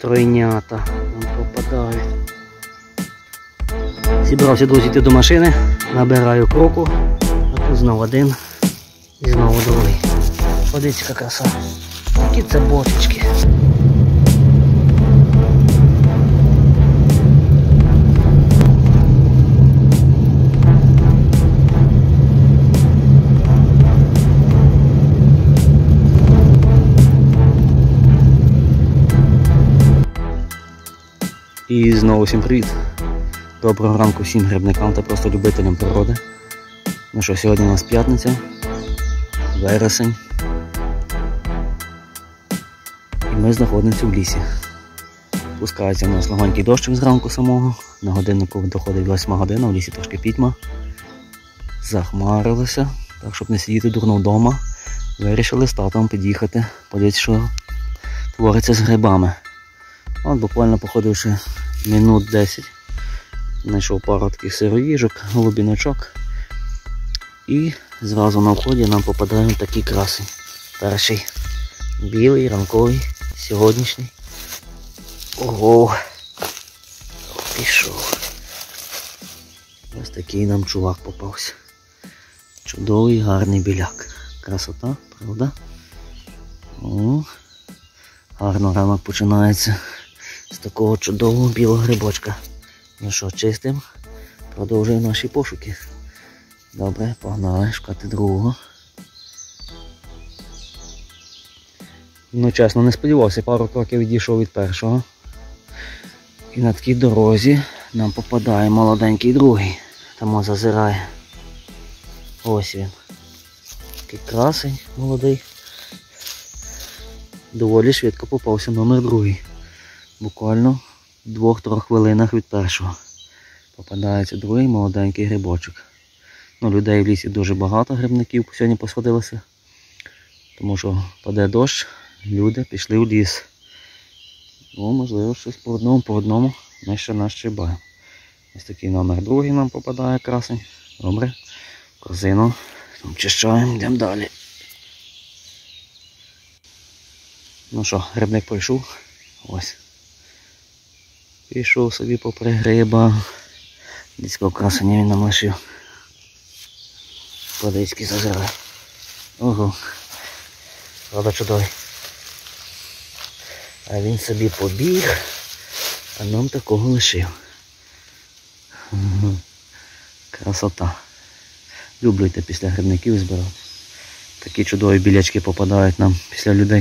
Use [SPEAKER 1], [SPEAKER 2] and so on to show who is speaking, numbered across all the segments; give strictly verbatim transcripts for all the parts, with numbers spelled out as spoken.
[SPEAKER 1] тройнята нам попадають. Зібрався, друзі, йти до машини, набираю кроку, а тут знову один і знову другий. Подивіться, яка краса. Які це бочечки. І знову всім привіт! Доброго ранку всім грибникам та просто любителям природи. Ну що, сьогодні у нас п'ятниця, вересень. І ми знаходимося в лісі. Пускається у нас легонький дощик зранку самого. На годиннику доходить восьма година, в лісі трошки пітьма. Захмарилося, так щоб не сидіти дурно вдома. Вирішили з татом під'їхати, подивитися, що твориться з грибами. От буквально походивши минут десять, знайшов пару таких сироїжок, голубіночок. І зразу на вході нам попадають такі краси. Перший білий, ранковий, сьогоднішній. Ого! Пішов. Ось такий нам чувак попався. Чудовий, гарний біляк. Красота, правда? О, гарно ранок починається з такого чудового білого грибочка. Ну що, чистим, продовжуємо наші пошуки. Добре, погнали шукати другого. Ну чесно, не сподівався, пару кроків відійшов від першого. І на такій дорозі нам попадає молоденький другий. Там зазирає. Ось він. Такий красень молодий. Доволі швидко попався номер другий. Буквально в двох-трьох хвилинах від першого попадається другий молоденький грибочок. Ну, людей в лісі дуже багато, грибників сьогодні посходилося. Тому що паде дощ, люди пішли в ліс. Ну, можливо, щось по одному, по одному ми ще нащибаємо. Ось такий номер другий нам попадає красень. Добре, корзину обчищаємо, йдемо далі. Ну що, грибник пройшов. Ось. Пішов собі попри гриба. Дідського красення він нам лишив. Подицький зазирає. Ого. Правда чудовий. А він собі побіг, а нам такого лишив. Красота. Люблю йти після грибників збирати. Такі чудові білячки попадають нам після людей.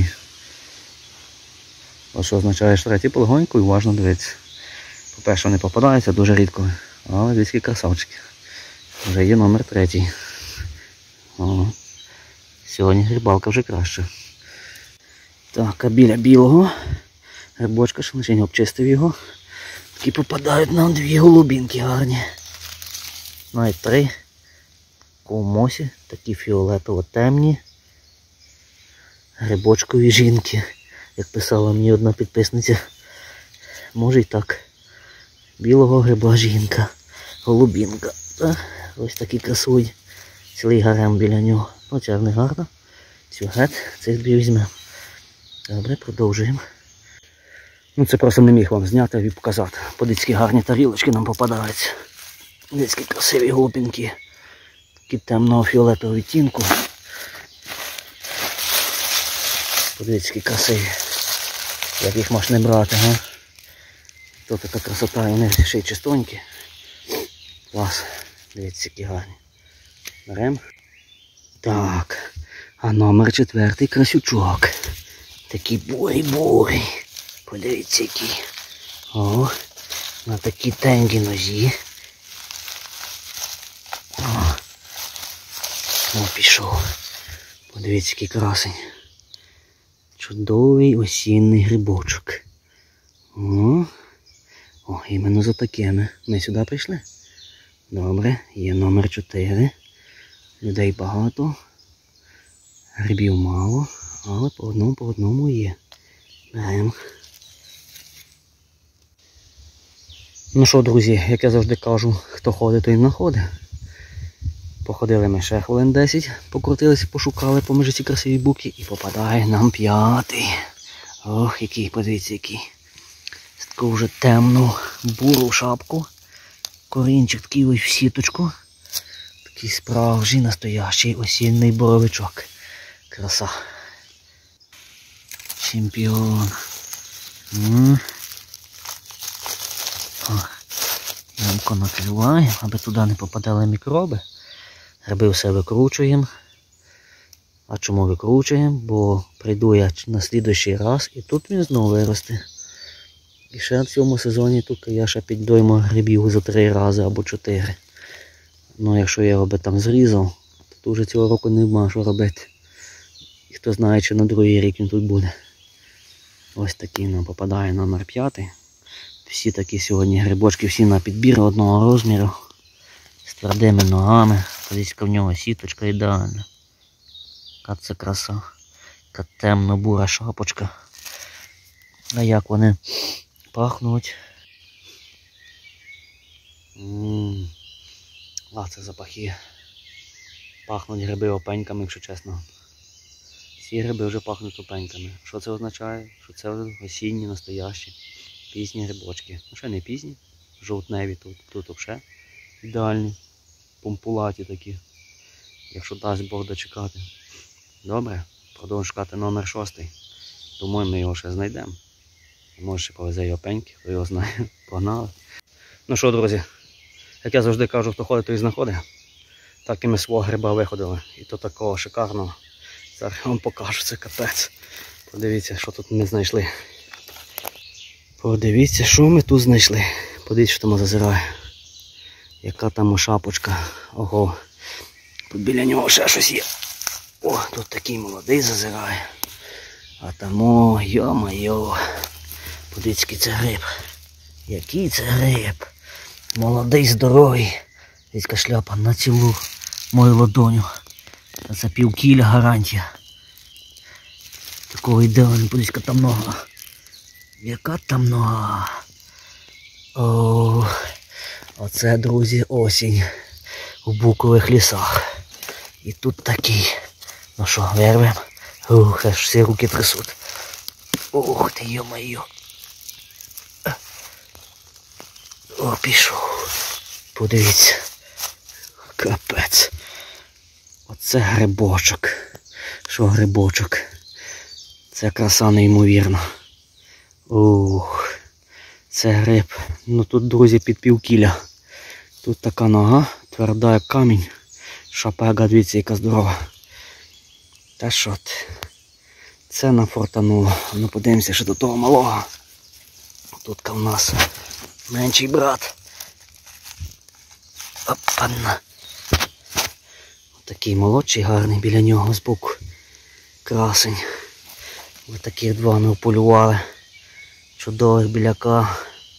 [SPEAKER 1] Ось що означає, що треба полегоньку і уважно дивитися. По-перше, вони попадаються дуже рідко, але людські красавчики. Вже є номер третій. О, сьогодні грибалка вже краще. Так, а біля білого грибочка, що лише не обчистив його. Такі попадають нам дві голубінки гарні. Навіть три. Ковмосі, такі фіолетово-темні. Грибочкові жінки. Як писала мені одна підписниця. Може і так. Білого гриба жінка. Голубінка. Та, ось такі красують. Цілий гарем біля нього. Ну, це не гарно. Сюжет цих дві візьмемо. Добре, продовжуємо. Ну це просто не міг вам зняти і показати. Подицькі гарні тарілочки нам попадаються. Подицькі красиві голубінки. Такі темного фіолетового відтінку. Подивіться, які красиві. Як їх можна не брати, га? Тут така красота, і вони ще й чистонькі. Клас. Дивіться, які гарні. Беремо. Так. А номер четвертий красючок. Такий бурий-бурий. Подивіться, який. О, на такій тенькій нозі. О, О пішов. Подивіться, який красень. Чудовий осінний грибочок. О, О, іменно за такими. Ми сюди прийшли. Добре, є номер чотири. Людей багато. Грибів мало, але по одному, по одному є. Беремо. Ну що, друзі, як я завжди кажу, хто ходить, той знаходить. Походили ми ще хвилин десять, покрутилися, пошукали поміж ці красиві буки і попадає нам п'ятий. Ох, який, подивіться, який. таку вже темну буру шапку. Корінчик такий ось в сіточку. Такий справжній настоящий осінний боровичок. Краса. Чемпіон. М. О, ямку накриваємо, аби туди не попадали мікроби. Гриби все викручуємо. А чому викручуємо? Бо прийду я на слідуючий раз і тут він знову виросте. І ще в цьому сезоні тут я ще піддойму грибів за три рази або чотири. Ну якщо я його би там зрізав, то вже цього року нема що робити. І хто знає, чи на другий рік він тут буде. Ось такий нам попадає номер п'ятий. Всі такі сьогодні грибочки, всі на підбір одного розміру. З твердими ногами. Подивіться, в нього сіточка ідеальна. Яка це краса. Яка темно-бура шапочка. А як вони пахнуть. Ммм. А це запахи. Пахнуть гриби опеньками, якщо чесно. Ці гриби вже пахнуть опеньками. Що це означає? Що це осінні, настоящі, пізні грибочки. Ну ще не пізні, жовтневі тут, тут взагалі ідеальні, помпулаті такі. Якщо дасть Бог дочекати. Добре, продовжуємо шукати номер шостий. Думаю, ми його ще знайдемо. Може ще повезе й опеньки, хто його знає. Погнали. Ну що, друзі, як я завжди кажу, хто ходить, той знаходить. Так і ми свого гриба виходили. І то такого шикарного. Зараз я вам покажу, це капець. Подивіться, що тут ми знайшли. Подивіться, що ми тут знайшли. Подивіться, що там зазирає. Яка там шапочка. Ого. Тут біля нього ще щось є. О, тут такий молодий зазирає. А там, о, йо-майо. Подивіться, який це гриб. Який це гриб. Молодий, здоровий. Дивіться, шляпа на цілу мою ладоню. Це пів кіля гарантія. Такого ідеального, подивіться, там нога. Яка там нога. О, оце, друзі, осінь у букових лісах. І тут такий. Ну що, вирвемо? Ух, аж всі руки трясуть. Ух ти, йо-майо. О, пішов. Подивіться. Капець. Оце грибочок. Що грибочок? Це краса неймовірна. Ух. Це гриб. Ну тут, друзі, під півкіля. Тут така нога, тверда як камінь. Шапега, дивіться, яка здорова. Та що ти? Це нафортануло. Ну подивимося, що до того малого. Тут в нас менший брат. Опана. Такий молодший, гарний біля нього збоку. Красень. Ось таких два ми вполювали. Чудових біляка.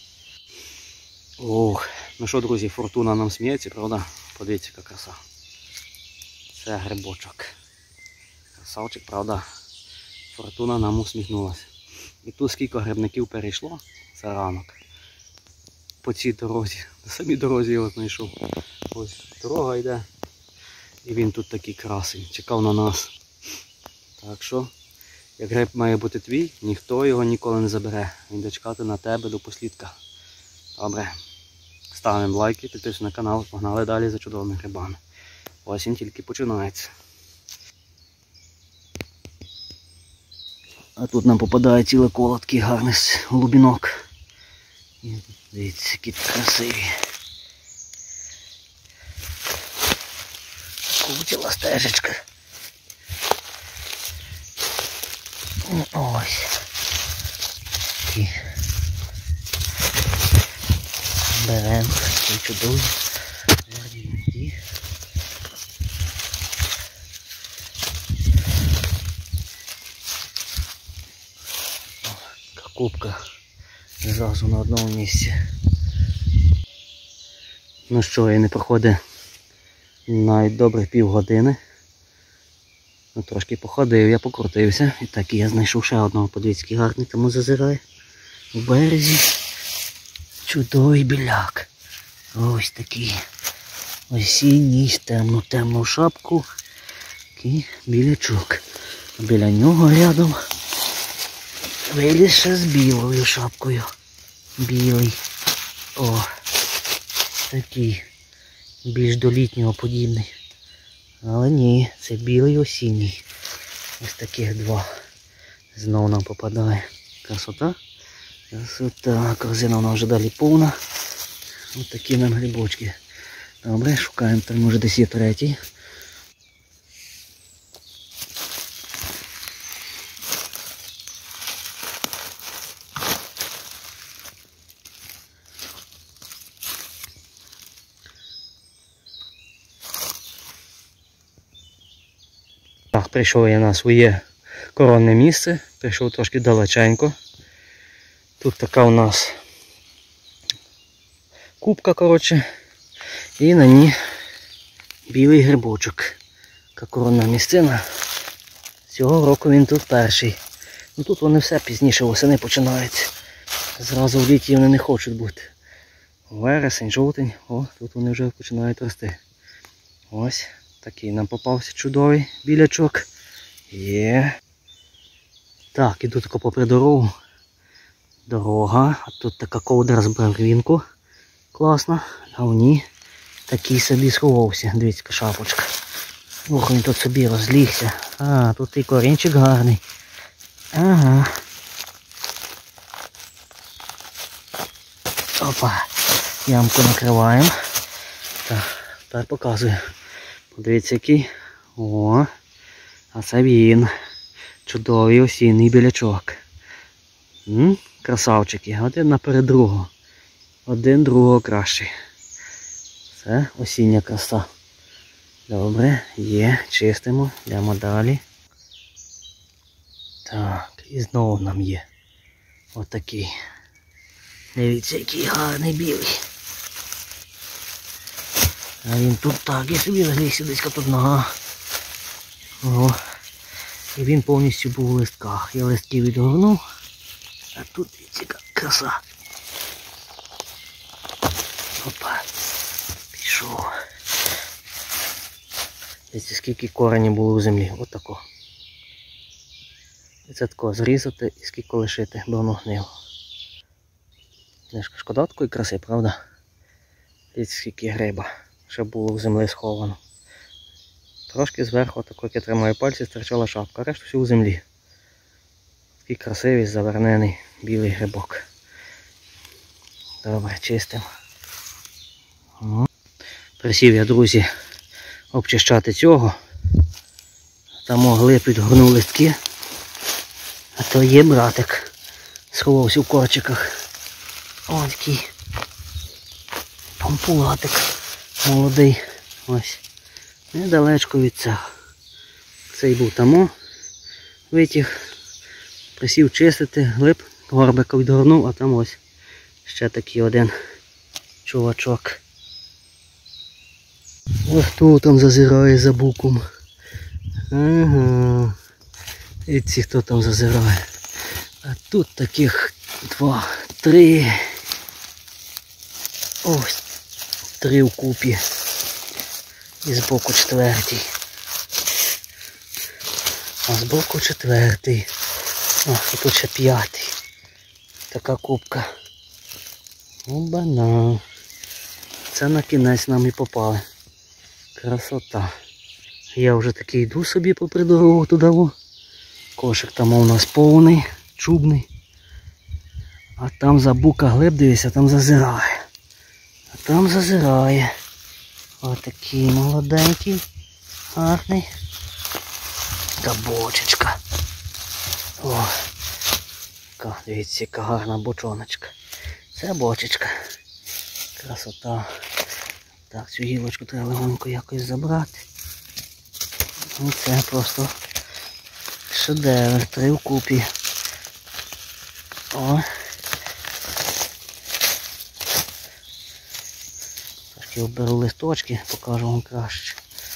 [SPEAKER 1] Ох. Ну що, друзі, фортуна нам сміється, правда? Подивіться, яка краса. Це грибочок. Красавчик, правда? Фортуна нам усміхнулася. І тут скільки грибників перейшло, це ранок. По цій дорозі. На самій дорозі його знайшов. Ось дорога йде. І він тут такий красень. Чекав на нас. Так що, як гриб має бути твій, ніхто його ніколи не забере. Він буде чекати на тебе до послідка. Добре. Ставимо лайки, підписуйтесь на канал, погнали далі за чудовими грибами. Осінь тільки починається. А тут нам попадає ціле коло такий гарний голубінок. І дивіться, які красиві. Кутіла стежечка. Ось. Такі. Беремо такі чудові. Верні. Кубка зразу на одному місці. Ну що, і не проходить навіть добрих півгодини. Ну, трошки походив, я покрутився. І так, і я знайшов ще одного, подивіться, який гарний тому зазирає. У березі чудовий біляк. Ось такий осінній, темну-темну шапку. Такий білячок. Біля нього рядом виліз ще з білою шапкою. білий. О, такий, більш до літнього подібний. Але ні, це білий осінній. Ось таких два. Знову нам попадає. Красота. Красота. Корзина вона вже далі повна. Ось такі нам грибочки. Добре, шукаємо, там може десь є третій. Так, прийшов я на своє коронне місце, прийшов трошки далеченько. Тут така у нас кубка, коротше, і на ній білий грибочок. Така коронна місцина. Цього року він тут перший. Ну тут вони все пізніше восени починаються. Зразу в літі вони не хочуть бути. Вересень, жовтень, о, тут вони вже починають рости. Ось. Такий нам попався чудовий білячок. Є. Так, іду тако попри дорогу. Дорога. А тут така ковдра з барвінку. Класна. А в ній такий собі сховався. Дивіться, яка шапочка. Ох, він тут собі розлігся. А, тут і корінчик гарний. Ага. Опа. Ямку накриваємо. Так, тепер показую. Подивіться який. О, а це він. Чудовий осінній білячок. М? Красавчики. Один наперед другого. Один другого кращий. Це осіння краса. Добре, є, чистимо, йдемо далі. Так, і знову нам є. Отакий. Дивіться, який гарний білий. А він тут так, я собі розлігся десь тут нога. Ого. І він повністю був у листках. Я листки відгорнув, а тут яка краса. Опа, пішов. Дивіться, скільки коренів було в землі. Отако. І це тако зрізати і скільки лишити, бо воно гнило. Шкода такої краси, правда? Дивіться, скільки гриба. Ще було в землі сховано. Трошки зверху, так як я тримаю пальці, стирчала шапка, а решту все у землі. Такий красивий, завернений білий грибок. Добре, чистимо. Присів я, друзі, обчищати цього. Там могли підгорнув листки. А то є братик. Сховався в корчиках. Ось такий пампулатик молодий. Ось. Недалечко від цього. Цей був тамо. Витяг. Присів чистити, глиб, горбика відгорнув, а там ось ще такий один чувачок. Ось хто там зазирає за буком. Ага. І ці хто там зазирає. А тут таких два, три. Ось. Три вкупі. І збоку четвертий. А збоку четвертий. А, і тут ще п'ятий. Така кубка. Оба-на. Це на кінець нам і попали. Красота. Я вже такий йду собі попри дорогу туди. Кошик там у нас повний, чубний. А там за бука глиб, дивися, там зазирає. А там зазирає. Отакий молоденький, гарний. Та бочечка. О, яка, дивіться, яка гарна бочоночка. Це бочечка. Красота. Так, цю гілочку треба легонько якось забрати. Ну це просто шедевр, три вкупі. О. Трошки оберу листочки, покажу вам краще.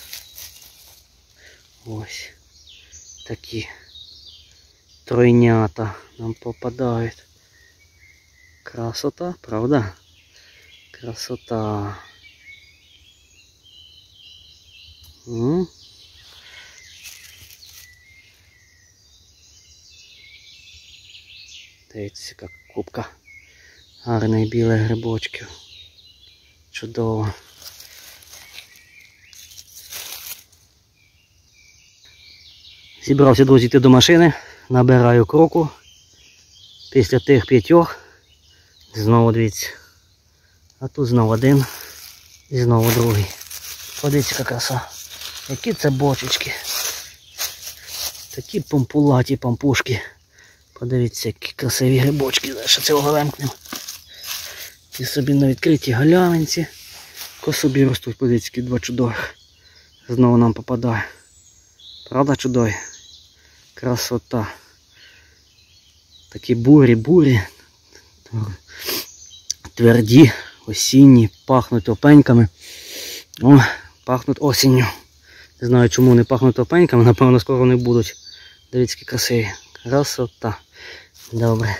[SPEAKER 1] Ось такі тройнята нам попадають. Красота, правда? Красота. М? Дивіться, яка кубка Гарний білий грибочків. Чудово. Зібрався, друзі, йти до машини. Набираю кроку. Після тих п'ятьох. Знову дивіться. А тут знову один. І знову другий. Подивіться, яка краса. Які це бочечки. Такі помпулаті пампушки. Подивіться, які красиві грибочки. Зараз цього вимкнемо. Ті собі на відкритій галявинці. Ко собі ростуть, подивіться, які два чудових. Знову нам попадає. Правда чудові? Красота. Такі бурі-бурі. Тверді, осінні, пахнуть опеньками. О, пахнуть осінню. Не знаю, чому не пахнуть опеньками, напевно, скоро вони будуть. Дивіться, які красиві. Красота. Добре.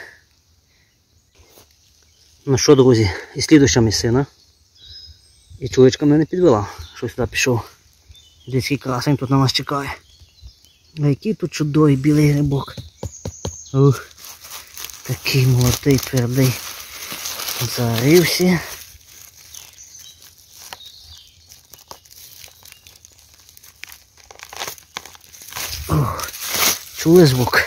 [SPEAKER 1] Ну що, друзі, і слідуща місцина. І чоловічка мене не підвела, що сюди пішов. Дивіться, який красень тут на нас чекає. А який тут чудовий білий грибок. Ух, такий молодий, твердий. Зарився. Ох, чули звук?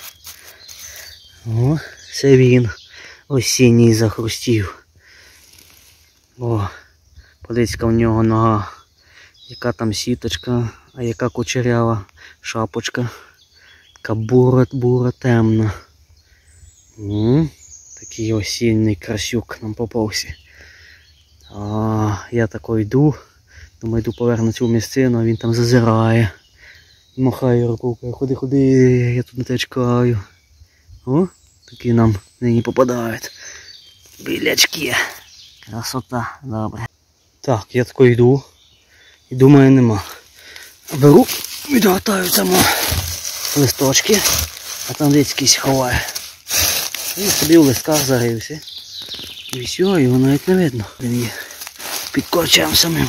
[SPEAKER 1] О, це він. Осінній захрустів. О, подивіться, у нього нога. Яка там сіточка, а яка кучерява шапочка. Така бура-бура темна. О, такий осінній красюк нам попався. А, я тако йду. Думаю, йду поверну цю місцину, а він там зазирає. Махає рукою, ходи, ходи, я тут на тебе чекаю. О, такі нам нині попадають. Білячки. Красота, добре. Так, я тако йду. І думаю, нема. Беру, відгортаю там листочки, а там десь якийсь ховає. І собі в листках зарився. І все, його навіть не видно. Він є під корчем самим.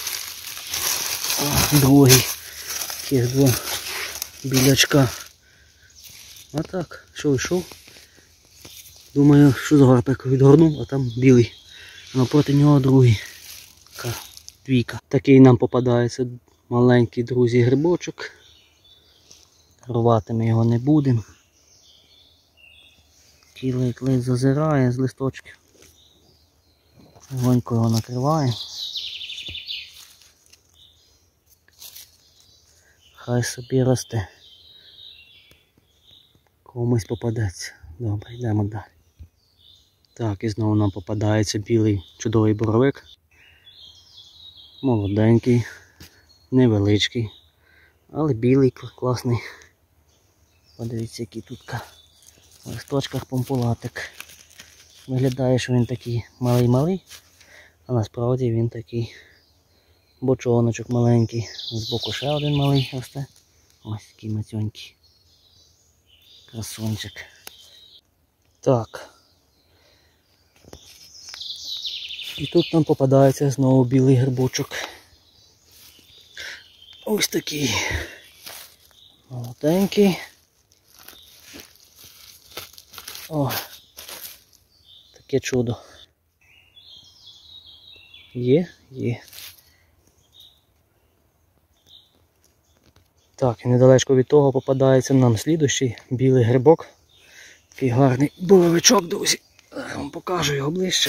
[SPEAKER 1] О, другий. Таких два білячка. А так, що йшов. Думаю, що за гарпик відгорнув, а там білий. А напроти нього другий. Така двійка. Такий нам попадається маленький, друзі, грибочок. Рвати ми його не будемо. Такий ледь-ледь зазирає з листочків. Легонько його накриває. Хай собі росте. Комусь попадеться. Добре, йдемо далі. Так, і знову нам попадається білий чудовий боровик. Молоденький, невеличкий, але білий, класний. Подивіться, який тут в листочках помпулатик. Виглядає, що він такий малий-малий, а насправді він такий бочоночок маленький. Збоку ще один малий росте. Ось такий мацьонький. Красунчик. Так. І тут нам попадається знову білий грибочок. Ось такий. Молоденький. О, таке чудо. Є, є. Так, і недалечко від того попадається нам слідущий білий грибок. Такий гарний боровичок, друзі. Я вам покажу його ближче.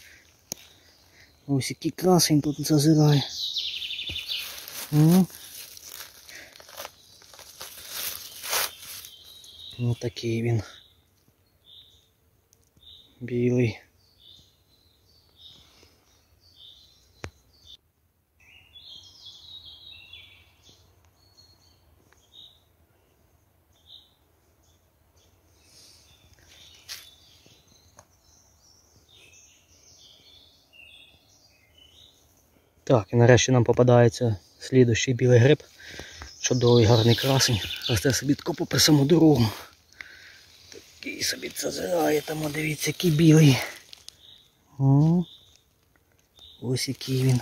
[SPEAKER 1] Ось який красень тут зазирає. Ось такий він. Білий. Так, і нарешті нам попадається слідущий білий гриб. Чудовий гарний красень. Росте собі тако попри саму дорогу. Такий собі зазирає там, дивіться, який білий. О, ось який він.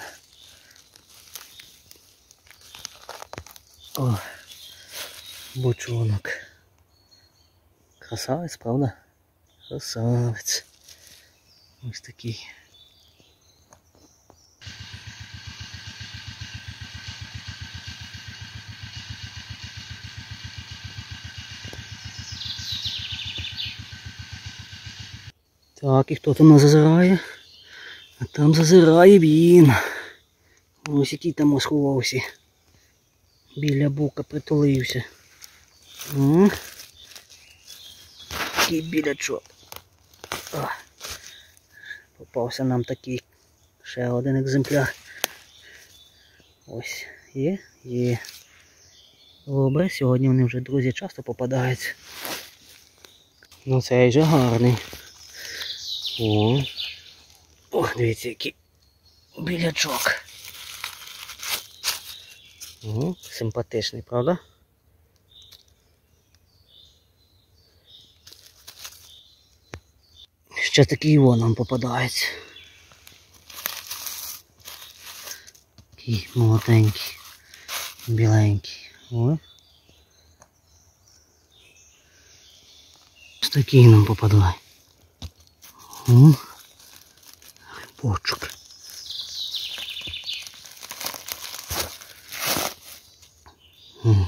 [SPEAKER 1] О, бочонок. Красавець, правда? Красавець. Ось такий. Так, і хто там нас зазирає? А там зазирає він. Ось який там сховався. Біля бука притулився. О, такий білячок. О, попався нам такий ще один екземпляр. Ось, є, є. Добре, сьогодні вони вже, друзі, часто попадаються. Ну цей же гарний. О, ох, дивіться, який білячок. О, симпатичний, правда? Ще такий вон нам попадається. Такий молоденький, біленький. О. Ось такий нам попадає. О, грибочок. О.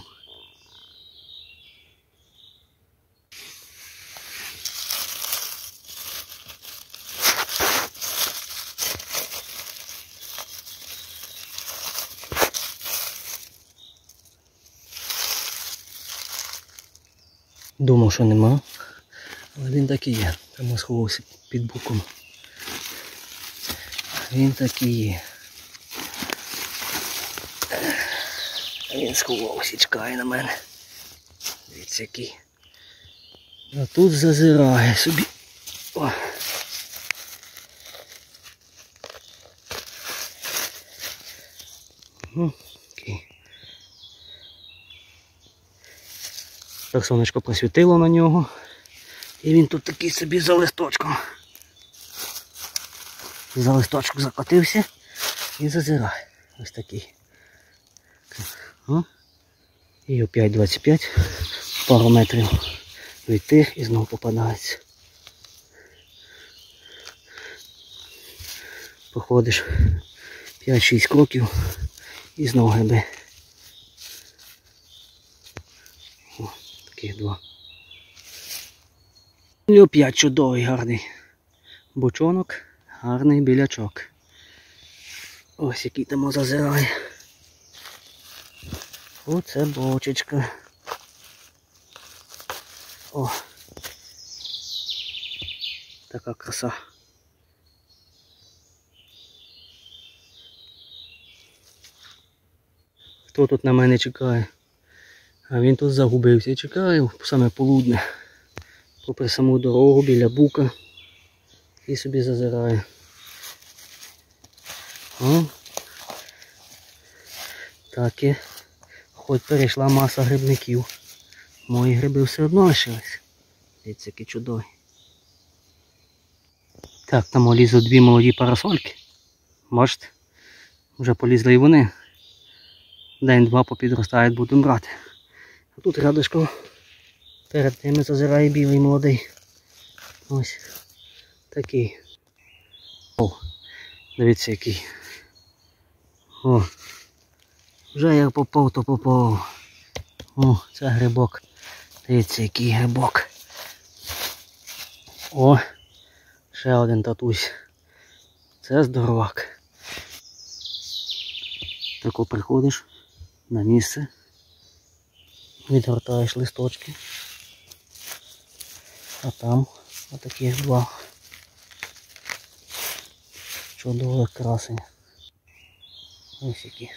[SPEAKER 1] Думав, що нема, але він так і є. Там сховався під буком. Він так і є. Він сховався, чекає на мене. Дивіться який. А тут зазирає собі. О. Ну, окей. Так сонечко посвітило на нього. І він тут такий собі за листочком. За листочок закотився і зазирає. Ось такий. О. І опять двадцять п'ять. Пару метрів від тих і знову попадається. Походиш п'ять-шість кроків і знову гриби. О, таких два. І опять чудовий гарний бочонок, гарний білячок. Ось який там зазирає. Оце бочечка. О, така краса. Хто тут на мене чекає? А він тут загубився і чекає саме полудне. Попри саму дорогу біля бука. І собі зазирає. О. Так і. Хоч перейшла маса грибників. Мої гриби все одно лишились. Дивіться, які чудові. Так, там лізуть дві молоді парасольки. Бачите? Вже полізли і вони. День-два попідростають, будемо брати. А тут рядышком перед ними зазирає білий молодий. Ось такий. О, дивіться який. О, вже як попав, то попав. О, це грибок. Дивіться який грибок. О, ще один татусь. Це здоровак. Тако приходиш на місце. Відгортаєш листочки. А там отакі два чудові красені. Ось які.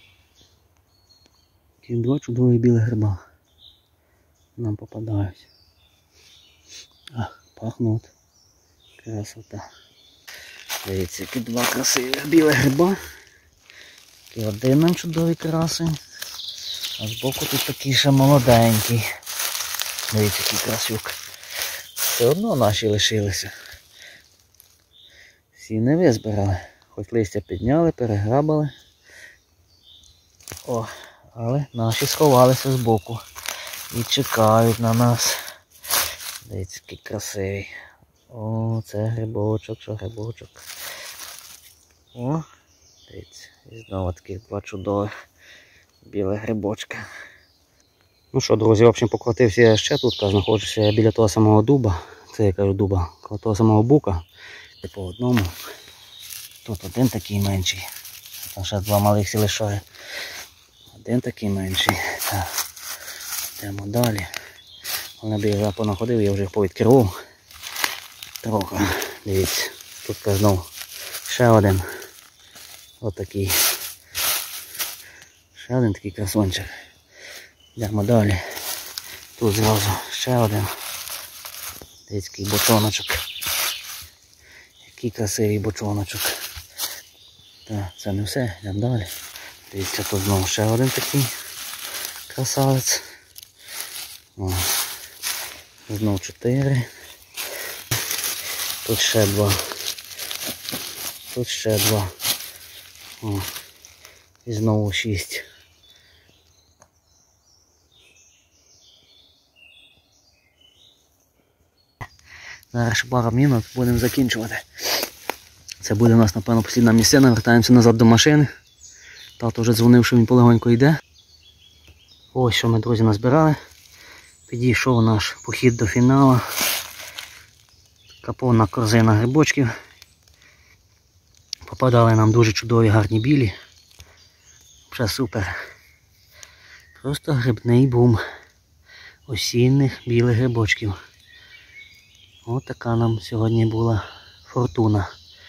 [SPEAKER 1] Ті два чудові білі гриба нам попадають. А, пахнуть. Красота. Дивіться, які два красиві білі гриба. І один нам чудовий красень. А збоку тут такий ще молоденький. Дивіться, який красюк. Все одно наші лишилися. Всі не визбирали. Хоч листя підняли, переграбали. О, але наші сховалися збоку. І чекають на нас. Дивіться, який красивий. О, це грибочок, що грибочок. О, дивіться, і знову таких два чудових білих грибочка. Ну що, друзі, в общем, покрутився я ще тут, знаходжуся біля того самого дуба. Це я кажу дуба, коло того самого бука. По одному. Тут один такий менший. Там ще два малих сі лишає. Один такий менший. Так. Йдемо далі. Вони б я понаходив, я вже їх повідкривав. Трохи. Дивіться. Тут знову ще один. Отакий. Ще один такий красунчик. Йдемо далі. Тут зразу ще один. Дивіться, який бочоночок. Який красивий бочоночок. Так, це не все, йдемо далі. Дивіться, тут знову ще один такий красавець. О, знову чотири. Тут ще два. Тут ще два. О, і знову шість. Зараз ще пару минут будемо закінчувати. Це буде у нас, напевно, послідна місцина. Вертаємося назад до машини. Тато вже дзвонив, що він полегонько йде. Ось що ми, друзі, назбирали. Підійшов наш похід до фіналу. Така повна корзина грибочків. Попадали нам дуже чудові, гарні білі. Вже супер. Просто грибний бум осінних білих грибочків. Ось така нам сьогодні була фортуна.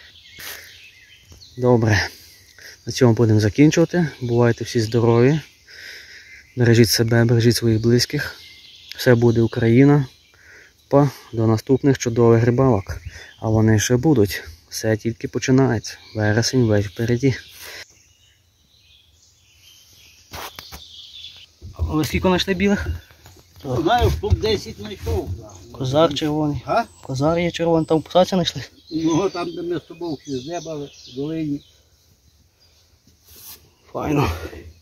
[SPEAKER 1] Добре. На цьому будемо закінчувати. Бувайте всі здорові. Бережіть себе, бережіть своїх близьких. Все буде Україна. Па, до наступних чудових рибалок. А вони ще будуть. Все тільки починається. Вересень весь впереді. Ви скільки знайшли білих?
[SPEAKER 2] Знаю, штук десять знайшов.
[SPEAKER 1] Козар червоний.
[SPEAKER 2] А?
[SPEAKER 1] Козар є червоний, там псаця знайшли?
[SPEAKER 2] Ну, там, де ми з тобою всі з неба в долині.
[SPEAKER 1] Файно.